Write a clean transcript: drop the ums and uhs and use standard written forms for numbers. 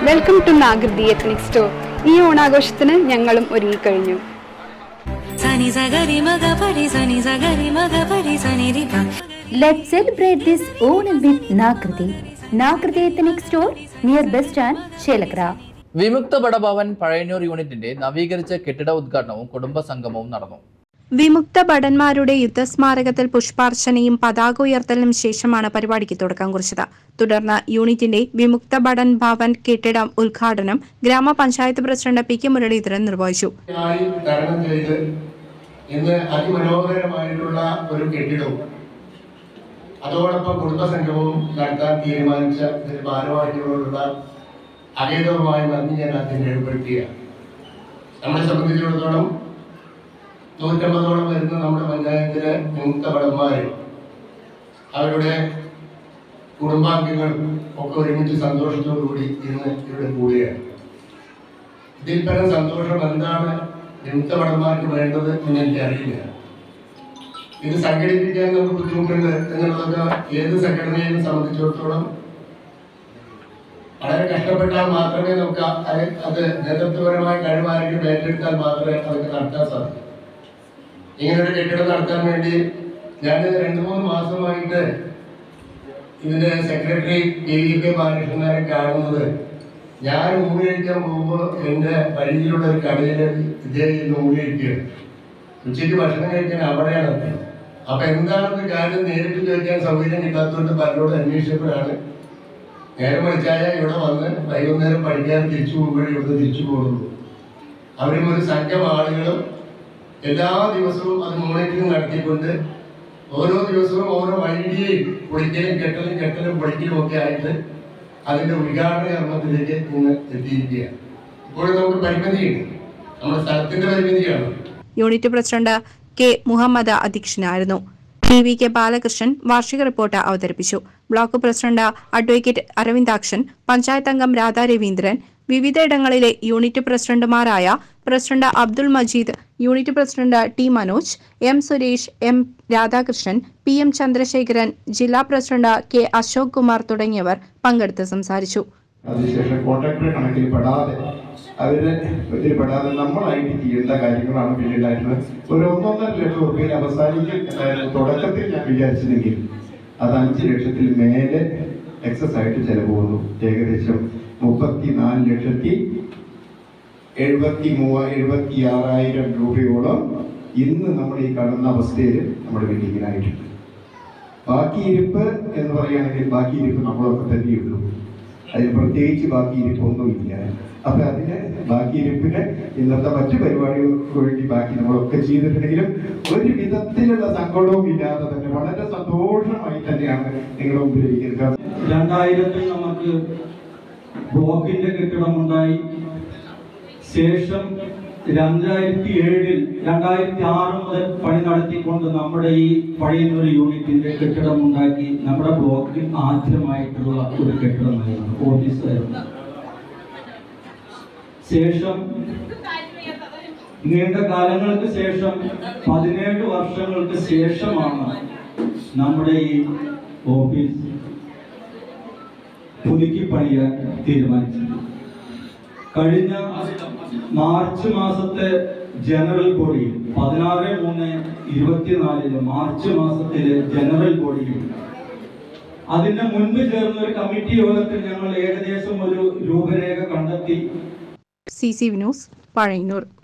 Welcome to Nakriti ethnic store. ഈ ഓണാഘോഷത്തിന് ഞങ്ങളും ഒരുങ്ങിക്കഴിഞ്ഞു. Let's celebrate this Onam with Nakriti. Nakriti Ethnic Store near Bus Stand, Chelakra. വിമുക്ത ഭടഭവൻ പഴയന്നൂർ യൂണിറ്റിന്റെ നവീകരിച്ച കെട്ടിട ഉദ്ഘാടനവും കുടുംബ സംഗമവും നടന്നു. വിമുക്ത ഭടന്മാരുടെ യുദ്ധസ്മാരകത്തിൽ പുഷ്പാർച്ചനയും പതാക ഉയർത്തലിനും ശേഷമാണ് പരിപാടിക്ക് തുടക്കം കുറിച്ചത്. തുടർന്ന് യൂണിറ്റിന്റെ വിമുക്ത ഭടൻ ഭവൻ കെട്ടിടം ഉദ്ഘാടനം ഗ്രാമപഞ്ചായത്ത് പ്രസിഡന്റ് പി കെ മുരളീധരൻ നിർവഹിച്ചു. ഇന്ന് അതിമനോഹരമായിട്ടുള്ള ഒരു കെട്ടിടവും അതോടൊപ്പം കുടുംബസംഗമവും നടത്താൻ തീരുമാനിച്ച ഭാരവാഹികളോടുള്ള അഗേതമായ നന്ദി ഞാൻ ആദ്യം രേഖപ്പെടുത്തുകയാണ്. നമ്മളെ സംബന്ധിച്ചിടത്തോളം 150ഓളം വരുന്ന നമ്മുടെ പഞ്ചായത്തിലെ വിമുക്ത ഭടന്മാർ അവരുടെ കുടുംബാംഗങ്ങളും ഒക്കെ ഒരുമിച്ച് സന്തോഷത്തോടുകൂടി ഇന്ന് ഇവിടെ കൂടുകയാണ്. ഇതിൽ പരം സന്തോഷം എന്താണ് വിമുക്ത ഭടന്മാർക്ക് വേണ്ടത് എന്ന് എനിക്കറിയില്ല. ഇത് സംഘടിപ്പിക്കാൻ നമുക്ക് ബുദ്ധിമുട്ടുണ്ട് എന്നുള്ളതൊക്കെ ഏത് സംഘടനയെ സംബന്ധിച്ചിടത്തോളം വളരെ കഷ്ടപ്പെട്ടാൽ മാത്രമേ നമുക്ക് അത് നേതൃത്വപരമായ കഴിവാരെങ്കിലും ഏറ്റെടുത്താൽ മാത്രമേ അതൊക്കെ നടത്താൻ സാധിക്കൂ. ഇങ്ങനൊരു കെട്ടിടം നടത്താൻ വേണ്ടി ഞാൻ 2-3 മാസമായിട്ട് ഇതിന്റെ സെക്രട്ടറി KVK ബാലകൃഷ്ണനെ കാണുന്നത്. ഞാൻ ഊണ് കഴിക്കാൻ പോകുമ്പോൾ എൻ്റെ വഴിയിലുള്ള ഒരു കടയിൽ ഇദ്ദേഹം ഊണ് കഴിക്കുകയാണ്. ഉച്ചയ്ക്ക് ഭക്ഷണം കഴിക്കാൻ അവിടെയാണ്. അപ്പൊ എന്താണെന്ന് കാര്യം നേരിട്ട് ചോദിക്കാൻ സൗകര്യം കിട്ടാത്തതുകൊണ്ട് പലരോട് അന്വേഷിച്ചപ്പോഴാണ് നേരം വിളിച്ചായ ഇവിടെ വന്ന് വൈകുന്നേരം പഠിക്കാൻ തിരിച്ചു പോകുമ്പോഴേ ഇവിടുന്ന് തിരിച്ചു പോകുള്ളൂ. അവരും ഒരു സംഘം ആളുകളും എല്ലാ ദിവസവും അത് മോണിറ്ററിംഗ് നടത്തിക്കൊണ്ട് ഓരോ ദിവസവും ഓരോ വൈകിയും കെട്ടലും പൊളിക്കലും ഒക്കെ ആയിട്ട് അതിന്റെ ഉദ്ഘാടന കർമ്മത്തിലേക്ക് ഇന്ന് എത്തിയിരിക്കുകയാണ്. ഇപ്പോഴും നമുക്ക് പരിമിതിയുണ്ട്, നമ്മുടെ സ്ഥലത്തിന്റെ പരിമിതിയാണ്. യൂണിറ്റ് പ്രസിഡന്റ് കെ മുഹമ്മദ് അധ്യക്ഷനായിരുന്നു. KVK ബാലകൃഷ്ണൻ വാർഷിക റിപ്പോർട്ട് അവതരിപ്പിച്ചു. Block president advocate Aravindakshan, panchayat അംഗം രാധാ രവീന്ദ്രൻ, വിവിധയിടങ്ങളിലെ യൂണിറ്റ് പ്രസിഡന്റുമാരായ president Abdul Majeed, unit president T Manoj, M Suresh, M Radhakrishnan, PM Chandrasekharan, ജില്ലാ പ്രസിഡന്റ് K അശോക് കുമാർ തുടങ്ങിയവർ പങ്കെടുത്ത് സംസാരിച്ചു. അതിനുശേഷം കോൺട്രാക്ടറെ കണക്കിൽപ്പെടാതെ ഇതിൽപ്പെടാതെ നമ്മളായിട്ട് ചെയ്യേണ്ട കാര്യങ്ങളാണ് പിന്നീടായിരുന്നത്. ഒരു 1.5 ലക്ഷം രൂപയിൽ അവസാനിക്കും തുടക്കത്തിൽ ഞാൻ വിചാരിച്ചതെങ്കിൽ അത് 5 ലക്ഷത്തിൽ മേലെ എക്സസ് ആയിട്ട് ചെലവ് വന്നു. ഏകദേശം 34,73,76,000 രൂപയോളം ഇന്ന് നമ്മൾ ഈ കാണുന്ന അവസ്ഥയിൽ നമ്മുടെ ബിൽഡിങ്ങിനായിട്ടുണ്ട്. ബാക്കി ഇരിപ്പ് എന്ന് പറയുകയാണെങ്കിൽ ബാക്കി ഇരിപ്പ് നമ്മളൊക്കെ തന്നെയുള്ളൂ. അതിന് പ്രത്യേകിച്ച് ബാക്കി ഇരിപ്പൊന്നുമില്ല. അപ്പൊ അതിന് ബാക്കി ഇരിപ്പിന് ഇന്നത്തെ മറ്റു പരിപാടികൾക്ക് വേണ്ടി ബാക്കി നമ്മളൊക്കെ ചെയ്തിട്ടുണ്ടെങ്കിലും ഒരു വിധത്തിലുള്ള സങ്കടവും ഇല്ലാതെ തന്നെ വളരെ സന്തോഷമായി തന്നെയാണ് നിങ്ങളുടെ മുമ്പിലേക്ക് എടുക്കുന്നത്. 2000 നമുക്ക് ബ്ലോക്കിന്റെ കെട്ടിടമുണ്ടായി. ശേഷം 2007 2006 മുതൽ പണി നടത്തിക്കൊണ്ട് നമ്മുടെ ഈ പഴയന്നൂർ യൂണിറ്റിന്റെ കെട്ടിടമുണ്ടാക്കി. നമ്മുടെ ബ്ലോക്കിൽ ആദ്യമായിട്ടുള്ള ഒരു കെട്ടിടമായിരുന്നു, ഓഫീസായിരുന്നു. ശേഷം നീണ്ട കാലങ്ങൾക്ക് ശേഷം 17 വർഷങ്ങൾക്ക് ശേഷമാണ് നമ്മുടെ ഈ ഓഫീസ് പുതുക്കി പണിയാൻ തീരുമാനിച്ചത്. കഴിഞ്ഞ മാർച്ച് മാസത്തെ ജനറൽ ബോഡിയിൽ 16/3/24 മാർച്ച് മാസത്തിലെ ജനറൽ ബോഡിയിൽ അതിന് മുൻപ് ചേർന്ന ഒരു കമ്മിറ്റി യോഗത്തിൽ ഞങ്ങൾ ഏകദേശം ഒരു രൂപരേഖ കണ്ടെത്തി. CC news, Pazhayannur.